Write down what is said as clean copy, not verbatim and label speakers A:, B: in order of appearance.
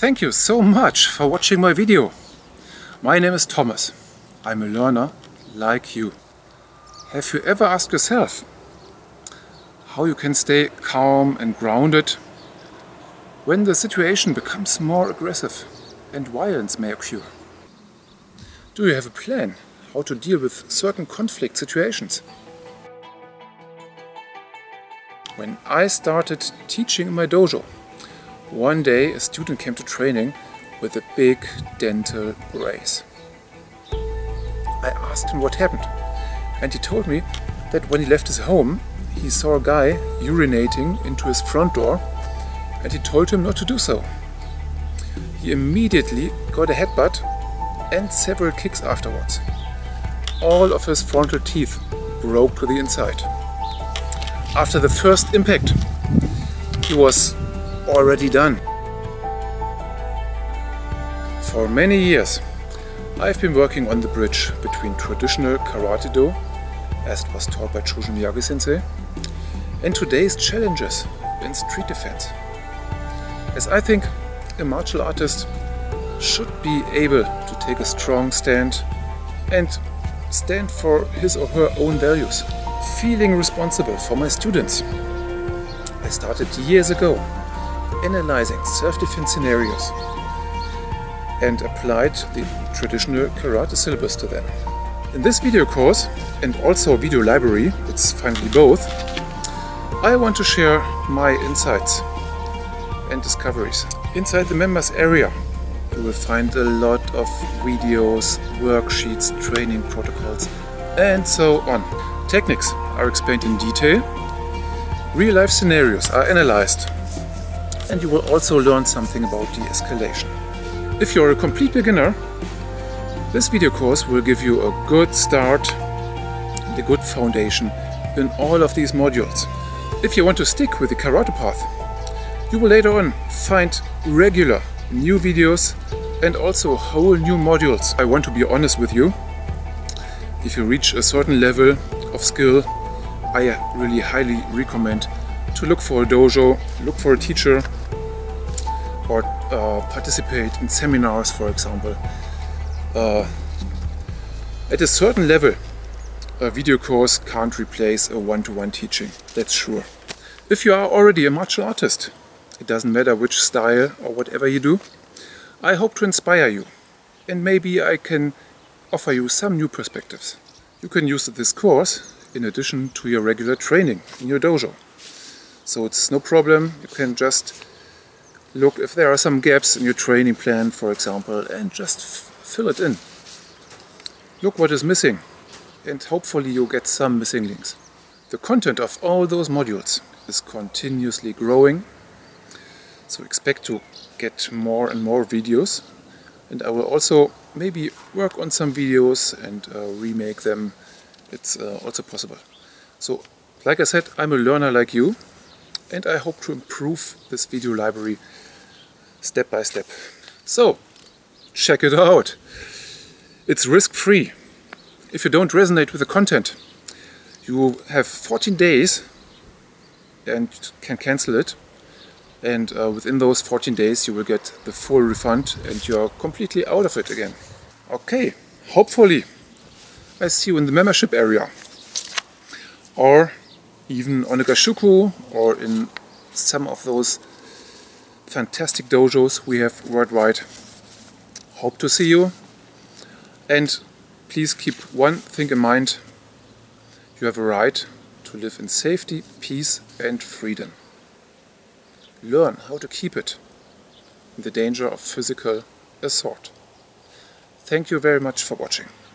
A: Thank you so much for watching my video. My name is Thomas. I'm a learner like you. Have you ever asked yourself how you can stay calm and grounded when the situation becomes more aggressive and violence may occur? Do you have a plan how to deal with certain conflict situations? When I started teaching in my dojo, one day a student came to training with a big dental brace. I asked him what happened, and he told me that when he left his home, he saw a guy urinating into his front door, and he told him not to do so. He immediately got a headbutt and several kicks afterwards. All of his frontal teeth broke to the inside. After the first impact, he was already done. For many years, I've been working on the bridge between traditional Karate-Do, as it was taught by Chojo Miyagi-sensei, and today's challenges in street defense. As I think a martial artist should be able to take a strong stand and stand for his or her own values. Feeling responsible for my students, I started years ago analyzing self-defense scenarios and applied the traditional karate syllabus to them. In this video course and also video library, it's finally both, I want to share my insights and discoveries. Inside the members area you will find a lot of videos, worksheets, training protocols and so on. Techniques are explained in detail, real-life scenarios are analyzed, and you will also learn something about de-escalation. If you're a complete beginner, this video course will give you a good start and a good foundation in all of these modules. If you want to stick with the karate path, you will later on find regular new videos and also whole new modules. I want to be honest with you. If you reach a certain level of skill, I really highly recommend to look for a dojo, look for a teacher, or participate in seminars, for example. At a certain level, a video course can't replace a one-to-one teaching, that's sure. If you are already a martial artist, it doesn't matter which style or whatever you do, I hope to inspire you, and maybe I can offer you some new perspectives. You can use this course in addition to your regular training in your dojo. So it's no problem, you can just look if there are some gaps in your training plan, for example, and just fill it in. Look what is missing, and hopefully you get some missing links. The content of all those modules is continuously growing, so expect to get more and more videos, and I will also maybe work on some videos and remake them. It's also possible. So, like I said, I'm a learner like you, and I hope to improve this video library step by step. So, check it out. It's risk-free. If you don't resonate with the content, you have 14 days and can cancel it. And within those 14 days you will get the full refund and you're completely out of it again. Okay, hopefully I see you in the membership area, or even on a Gashuku, or in some of those fantastic dojos we have worldwide. Hope to see you, and please keep one thing in mind: you have a right to live in safety, peace and freedom. Learn how to keep it in the danger of physical assault. Thank you very much for watching.